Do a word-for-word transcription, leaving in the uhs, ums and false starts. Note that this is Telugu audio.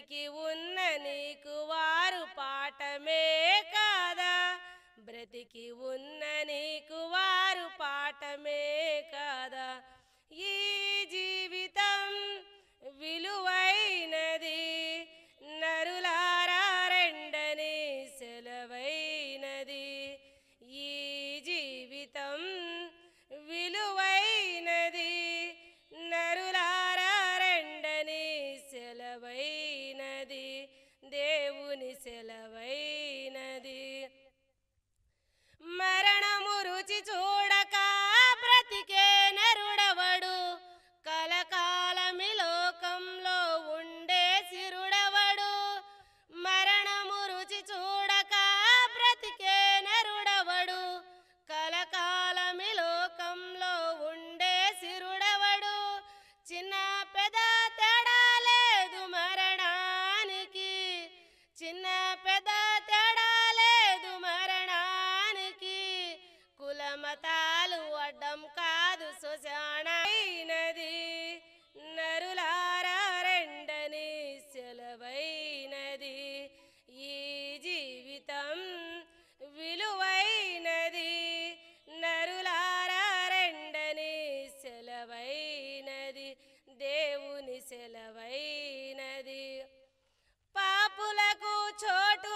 బ్రతికి ఉన్న నీకు వారు పాఠమే కాదా బ్రతికి ఉన్న నీకు వారు పాఠమే కాదా ఈ జీవితం విలువైనది నరులారా రెండని సెలవైనది ఈ జీవితం విలువైనది నరులారా రెండని సెలవైనది దేవుని సెలవైనది మరణము రుచి చూడక బ్రతికే నరుడవడు కలకాలమి లోకంలో ఉండే సిరుడవడు మరణము రుచి చూడక బ్రతికే నరుడవడు కలకాలమి లోకంలో ఉండే సిరుడవడు చిన్న పెద తేడా లేదు మరణానికి చిన్న పెద తేడా లేదు మరణానికి కులమతాలు అడ్డం కాదు శ్మశానమైనది నరులారా రెండని సెలవైనది ఈ జీవితం విలువైనది నరులారా రెండని సెలవైనది దేవుని సెలవైనది పాపులకు చోటు